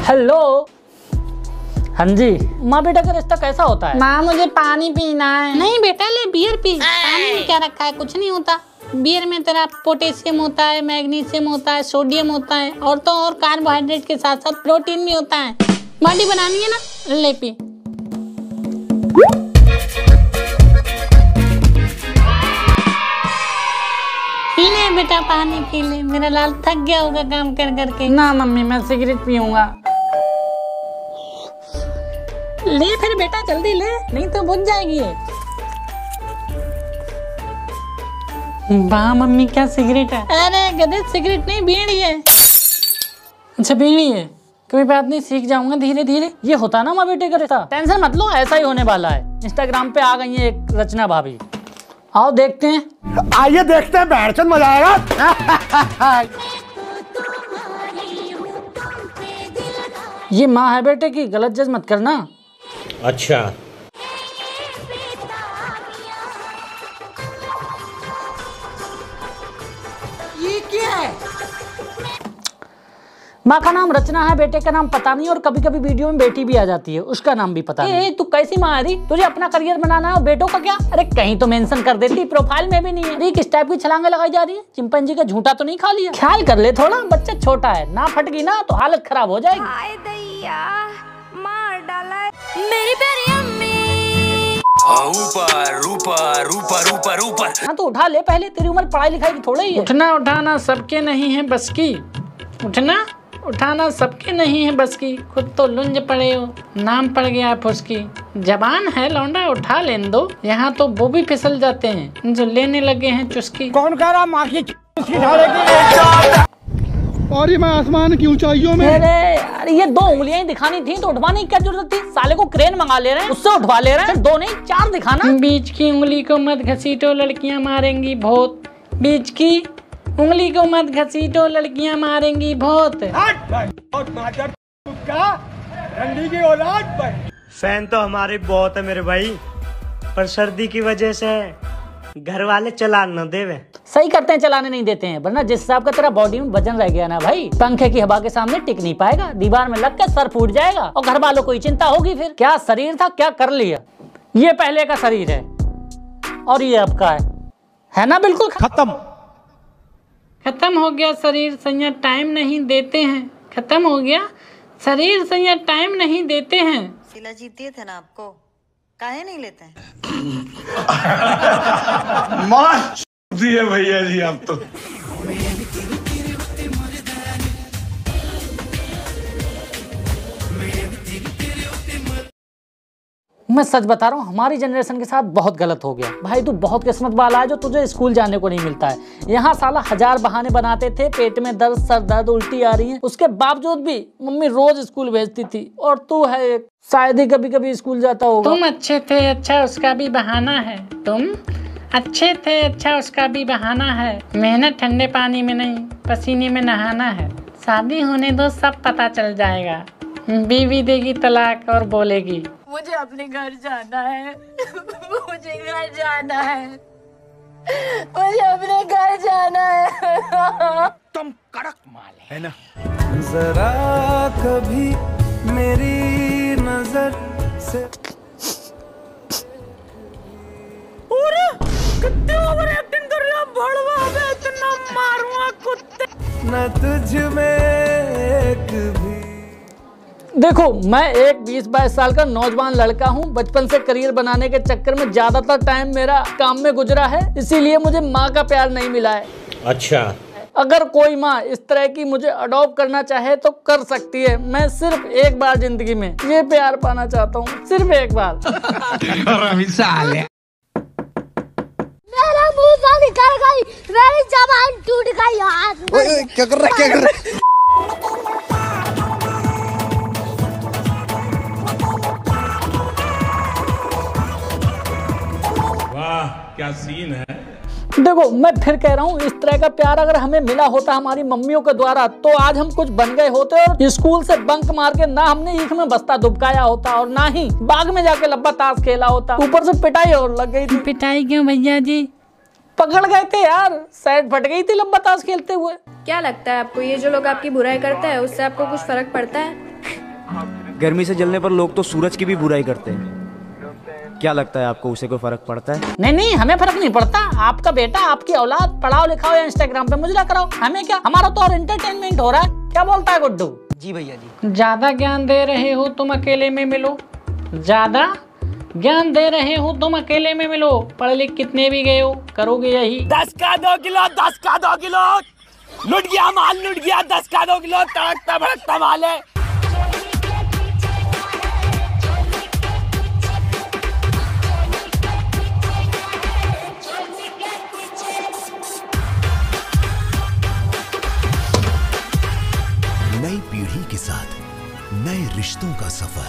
Hello. हाँ जी माँ बेटा का रिश्ता कैसा होता है? माँ मुझे पानी पीना है। नहीं बेटा ले बियर पी। पानी में क्या रखा है? कुछ नहीं होता। बियर में तेरा पोटेशियम होता है, मैग्नीशियम होता है, सोडियम होता है और तो और कार्बोहाइड्रेट के साथ साथ प्रोटीन भी होता है। बॉडी बनानी है ना, ले पी। पी ले बेटा पानी पी ले। मेरा लाल थक गया होगा काम कर करके। ना मम्मी मैं सिगरेट पीऊंगा। ले फिर बेटा जल्दी ले, नहीं तो बुझ जाएगी ये। वाह मम्मी क्या सिगरेट है। अरे गधे सिगरेट नहीं बीड़ी है। अच्छा बीड़ी है, कोई बात नहीं सीख जाऊंगा धीरे धीरे। ये होता ना माँ बेटे का रिश्ता, टेंशन मत लो ऐसा ही होने वाला है। इंस्टाग्राम पे आ गई है एक रचना भाभी, आओ देखते हैं। आइए देखते हैं, बैठचंद मजा आएगा। ये माँ है बेटे की, गलत जज मत करना। अच्छा ये क्या है? माँ का नाम रचना है, बेटे का नाम पता नहीं, और कभी कभी वीडियो में बेटी भी आ जाती है, उसका नाम भी पता नहीं। तू कैसी माँ है? तुझे अपना करियर बनाना है और बेटों का क्या? अरे कहीं तो मेंशन कर देती, प्रोफाइल में भी नहीं है। किस टाइप की छलांगे लगाई जा रही है? चिंपैंजी का झूठा तो नहीं खा लिया? ख्याल कर ले थोड़ा, बच्चा छोटा है ना, फट गई ना तो हालत खराब हो जाएगी। हाय दैया मार डाला मेरी प्यारी अम्मी। ऊपर ऊपर ऊपर ऊपर ऊपर। हाँ तो उठा ले पहले, तेरी उम्र पढ़ाई लिखाई की थोड़ी है। उठना उठाना सबके नहीं है बस की। उठना उठाना सबके नहीं है बस की। खुद तो लुंज पड़े हो, नाम पड़ गया है फुसकी। जबान है लौंडा उठा लेने दो, यहाँ तो वो भी फिसल जाते हैं जो लेने लगे हैं चुस्की। कौन कह रहा माँ की चुस्की ढालेगी? और ये मैं आसमान की ऊंचाइयों में। अरे ये 2 उंगलियां ही दिखानी थी तो उठवाने की क्या जरूरत थी? साले को क्रेन मंगा ले रहे हैं, उससे उठवा ले रहे हैं। 2 नहीं 4 दिखाना। बीच की उंगली को मत घसीटो लड़कियां मारेंगी बहुत। बीच की उंगली को मत घसीटो लड़कियां मारेंगी बहुत। फैन तो हमारे बहुत है मेरे भाई, पर सर्दी की वजह से घर वाले चलान न देवे। सही करते हैं, चलाने नहीं देते हैं, वरना जिस हिसाब का तेरा बॉडी में वजन रह गया ना भाई, पंखे की हवा के सामने टिक नहीं पाएगा, दीवार में लग के सर फूट जाएगा और घर वालों को ही चिंता होगी फिर। क्या शरीर था, क्या कर लिया। ये पहले का शरीर है और ये अब का है ना, बिल्कुल खत्म हो गया शरीर सैया टाइम नहीं देते हैं। खत्म हो गया शरीर सैया टाइम नहीं देते हैं। सिला जी दिए थे ना आपको, काहे नहीं लेते हैं? मार दिए भैया जी आप तो। मैं सच बता रहा हूँ, हमारी जनरेशन के साथ बहुत गलत हो गया भाई। तू बहुत किस्मत वाला है जो तुझे स्कूल जाने को नहीं मिलता है। यहाँ साला 1000 बहाने बनाते थे, पेट में दर्द, सर दर्द, उल्टी आ रही है, उसके बावजूद भी मम्मी रोज स्कूल भेजती थी। और तू है एक, शायद ही कभी कभी स्कूल जाता होगा। तुम अच्छे थे अच्छा उसका भी बहाना है। तुम अच्छे थे अच्छा उसका भी बहाना है। मेहनत ठंडे पानी में नहीं पसीने में नहाना है। शादी होने दो सब पता चल जाएगा। बीवी देगी तलाक और बोलेगी मुझे अपने घर जाना है। मुझे घर जाना है। मुझे अपने घर जाना है। तुम कड़क माल है ना। जरा कभी मेरी नजर से कितने ओवर एक्टिंग कर रहे हो भड़वा, मैं इतना मारूंगा कुत्ते। न तुझ में एक भी। देखो मैं एक 20-22 साल का नौजवान लड़का हूँ। बचपन से करियर बनाने के चक्कर में ज्यादातर टाइम मेरा काम में गुजरा है, इसीलिए मुझे माँ का प्यार नहीं मिला है। अच्छा अगर कोई माँ इस तरह की मुझे अडॉप्ट करना चाहे तो कर सकती है। मैं सिर्फ एक बार जिंदगी में ये प्यार पाना चाहता हूँ, सिर्फ एक बार। मेरा मुंह से निकल गई, मेरी जबान टूट गई यार। क्या कर रहा है, क्या कर रहा है? वाह क्या सीन है। देखो मैं फिर कह रहा हूँ, इस तरह का प्यार अगर हमें मिला होता हमारी मम्मियों के द्वारा तो आज हम कुछ बन गए होते। और स्कूल से बंक मार के ना हमने ईख में बस्ता दुबकाया होता और ना ही बाग में जाके लब्बा ताश खेला होता। ऊपर से पिटाई और लग गई थी। पिटाई क्यों भैया जी? पकड़ गए थे यार, साइड फट गई थी लंबा ताश खेलते हुए। क्या लगता है आपको ये जो लोग आपकी बुराई करते हैं उससे आपको कुछ फर्क पड़ता है? गर्मी से जलने पर लोग तो सूरज की भी बुराई करते हैं। क्या लगता है आपको, उसे कोई फर्क पड़ता है? नहीं नहीं, हमें फर्क नहीं पड़ता। आपका बेटा, आपकी औलाद पढ़ाओ लिखाओ या इंस्टाग्राम पे मुजरा कराओ, हमें क्या, हमारा तो और एंटरटेनमेंट हो रहा है। क्या बोलता है गुड्डू? जी भैया जी। ज्यादा ज्ञान दे रहे हो तुम, अकेले में मिलो। ज्यादा ज्ञान दे रहे हो तुम, अकेले में मिलो। पढ़ लिख कितने भी गए हो, करोगे यही। 10 का 2 किलो, 10 का 2 किलो, लुट गया माल, लुट गया 10 का 2 किलो, तड़कता भड़कता माल है। नई पीढ़ी के साथ नए रिश्तों का सफर।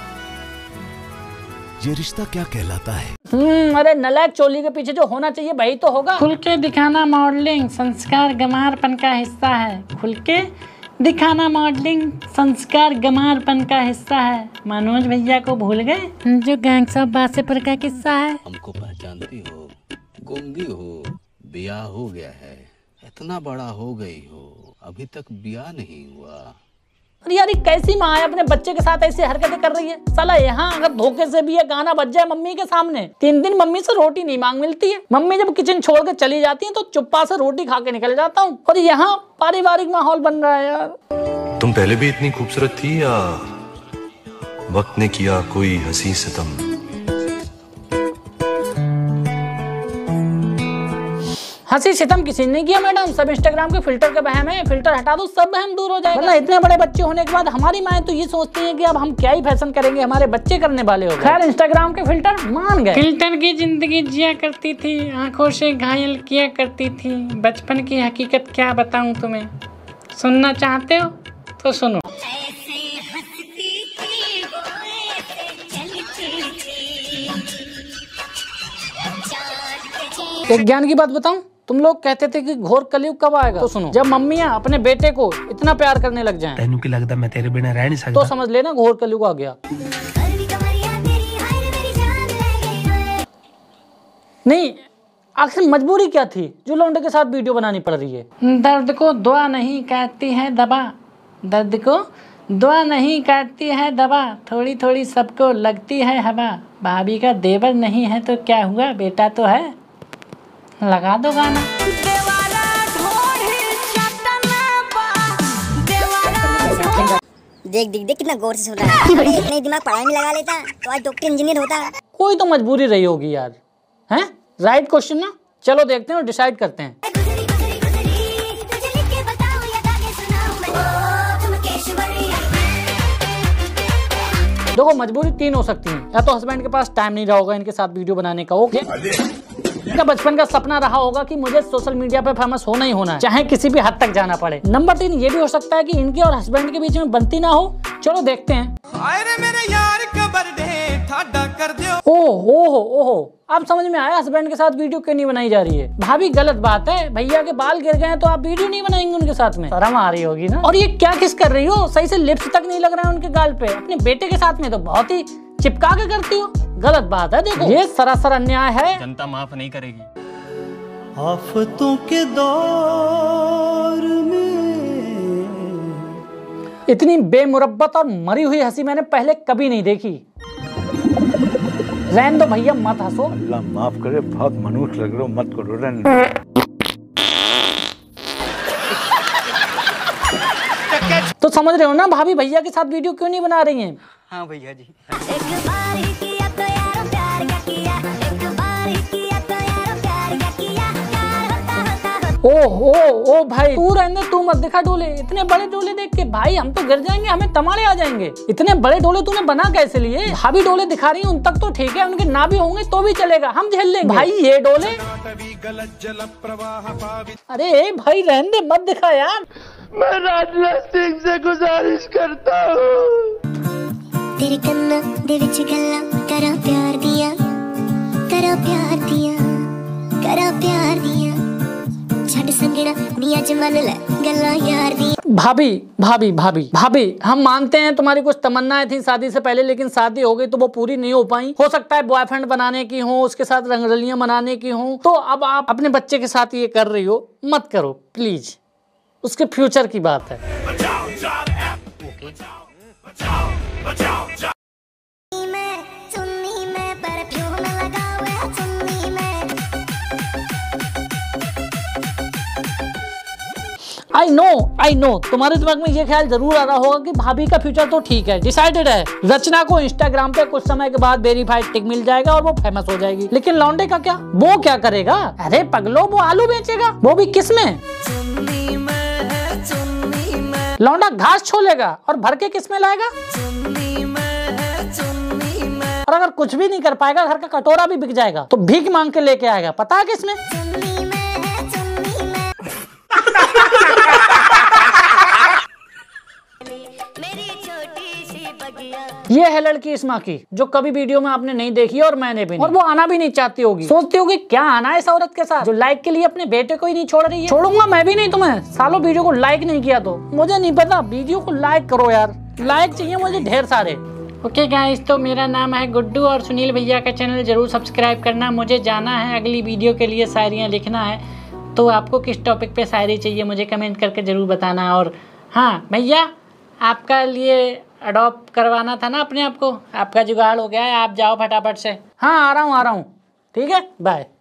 ये रिश्ता क्या कहलाता है? अरे नलायक, चोली के पीछे जो होना चाहिए वही तो होगा। खुल के दिखाना मॉडलिंग संस्कार गंवारपन का हिस्सा है। खुल के दिखाना मॉडलिंग संस्कार गंवारपन का हिस्सा है। मनोज भैया को भूल गए, जो गैंग्स ऑफ वासेपुर का किस्सा है। हमको पहचानती हो, गूंगी हो, ब्याह हो गया है, इतना बड़ा हो गई हो, अभी तक ब्याह नहीं हुआ। अरे यार, कैसी माँ है अपने बच्चे के साथ ऐसी हरकतें कर रही है। साला यहाँ अगर धोखे से भी ये गाना बज जाए मम्मी के सामने, 3 दिन मम्मी से रोटी नहीं मांग मिलती है। मम्मी जब किचन छोड़ के चली जाती है तो चुप्पा से रोटी खा के निकल जाता हूँ। और यहाँ पारिवारिक माहौल बन रहा है यार। तुम पहले भी इतनी खूबसूरत थी या वक्त ने किया कोई हंसी सितम? हंसी सितम किसी ने किया मैडम, सब इंस्टाग्राम के फिल्टर के बहम है। फिल्टर हटा दो, सब बहम दूर हो जाएगा। इतने बड़े बच्चे होने के बाद हमारी माएं तो ये सोचती हैं कि अब हम क्या ही फैशन करेंगे, हमारे बच्चे करने वाले हो गए। खैर, इंस्टाग्राम के फिल्टर मान गए। फिल्टर की जिंदगी जिया करती थी, आंखों से घायल किया करती थी। बचपन की हकीकत क्या बताऊं तुम्हें, सुनना चाहते हो तो सुनो। एक ज्ञान की बात बताऊं, तुम लोग कहते थे कि घोर कलयुग कब आएगा, तो सुनो, जब मम्मियाँ अपने बेटे को इतना प्यार करने लग जाएं, तेनू की लगता मैं तेरे बिना रह नहीं सकता, तो समझ लेना घोर कलयुग आ गया। नहीं, आखिर मजबूरी क्या थी जो लौंडे के साथ वीडियो बनानी पड़ रही है? दर्द को दुआ नहीं काटती है दबा, दर्द को दुआ नहीं काटती है दबा, थोड़ी थोड़ी सबको लगती है हवा। भाभी का देवर नहीं है तो क्या हुआ, बेटा तो है। लगा दो गाना। देख देख देख कितना गौर से सुन रहा है। इतना दिमाग पढ़ाई में लगा लेता तो आज डॉक्टर इंजीनियर होता। कोई तो मजबूरी रही होगी यार, हैं? राइट क्वेश्चन ना, चलो देखते हैं और डिसाइड करते हैं। देखो, मजबूरी 3 हो सकती है। या तो हस्बैंड के पास टाइम नहीं रहा होगा इनके साथ वीडियो बनाने का, ओके। इनका बचपन का सपना रहा होगा कि मुझे सोशल मीडिया पे फेमस होना ही होना है, चाहे किसी भी हद तक जाना पड़े। नंबर 3 ये भी हो सकता है कि इनके और हस्बैंड के बीच में बनती ना हो। चलो देखते हैं। ओहो, अब समझ में आया हस्बैंड के साथ वीडियो क्यों नहीं बनाई जा रही है। भाभी गलत बात है, भैया के बाल गिर गए तो आप वीडियो नहीं बनाएंगे उनके साथ में, शर्म आ रही होगी ना। और ये क्या किस कर रही हो, सही से लिप्स तक नहीं लग रहा है उनके गाल पे। अपने बेटे के साथ में तो बहुत ही चिपका के करती हो, गलत बात है। देखो, ये सरासर अन्याय है, जनता माफ नहीं करेगी। आफतों के दौर में इतनी बेमुरब्बत और मरी हुई हंसी मैंने पहले कभी नहीं देखी। रहने दो भैया, मत हंसो। अल्लाह माफ करे, बहुत मनुष्य लग रहे हो, मत करो। रहने तो समझ रहे हो ना भाभी भैया के साथ वीडियो क्यों नहीं बना रही हैं? हाँ भैया जी। ओ भाई, तू रहने, तू मत दिखा डोले। इतने बड़े डोले देख के भाई हम तो गिर जाएंगे, हमें तमाड़े आ जाएंगे। इतने बड़े डोले तूने बना कैसे लिए? भाभी डोले दिखा रही है उन तक तो ठीक है, उनके ना भी होंगे तो भी चलेगा, हम झेल लेंगे। भाई ये डोले, अरे भाई रहने दे, मत दिखा यार। मैं राजनाथ सिंह से गुजारिश करता हूँ। तेरे कन्ना दे विच गल्ला करा प्यार दिया, करा प्यार दिया, करा प्यार दिया। छड़ संगड़ा निया जमन ले गल्ला यार दी। भाभी भाभी भाभी भाभी, हम मानते हैं तुम्हारी कुछ तमन्नाएं थी शादी से पहले, लेकिन शादी हो गई तो वो पूरी नहीं हो पाई। हो सकता है बॉयफ्रेंड बनाने की हो, उसके साथ रंगरलियां मनाने की हो, तो अब आप अपने बच्चे के साथ ये कर रही हो, मत करो प्लीज। उसके फ्यूचर की बात है। आई नो तुम्हारे दिमाग में ये ख्याल जरूर आ रहा होगा कि भाभी का फ्यूचर तो ठीक है, डिसाइडेड है। रचना को इंस्टाग्राम पे कुछ समय के बाद वेरीफाइड टिक मिल जाएगा और वो फेमस हो जाएगी। लेकिन लौंडे का क्या, वो क्या करेगा? अरे पगलो, वो आलू बेचेगा, वो भी किस में? लौंडा घास छोलेगा और भर के किस में लाएगा? और अगर कुछ भी नहीं कर पाएगा, घर का कटोरा भी बिक जाएगा, तो भीख मांग के लेके आएगा, पता है किसमें? ये है लड़की इस माँ की, जो कभी वीडियो में आपने नहीं देखी और मैंने भी नहीं, और वो आना भी नहीं चाहती होगी। सोचती होगी क्या आना है इस औरत के साथ जो लाइक के लिए अपने बेटे को ही नहीं छोड़ रही है। छोड़ूंगा मैं भी नहीं तुम्हें, सालों वीडियो को लाइक नहीं किया तो। मुझे नहीं पता, वीडियो को लाइक करो यार, लाइक चाहिए मुझे ढेर सारे। ओके गाइस, तो मेरा नाम है गुड्डू और सुनील भैया का चैनल जरूर सब्सक्राइब करना। मुझे जाना है अगली वीडियो के लिए, शायरियाँ लिखना है, तो आपको किस टॉपिक पे शायरी चाहिए मुझे कमेंट करके जरूर बताना। और हाँ भैया, आपका लिए अडॉप्ट करवाना था ना अपने आप को, आपका जुगाड़ हो गया है, आप जाओ फटाफट से। हाँ आ रहा हूँ, ठीक है, बाय।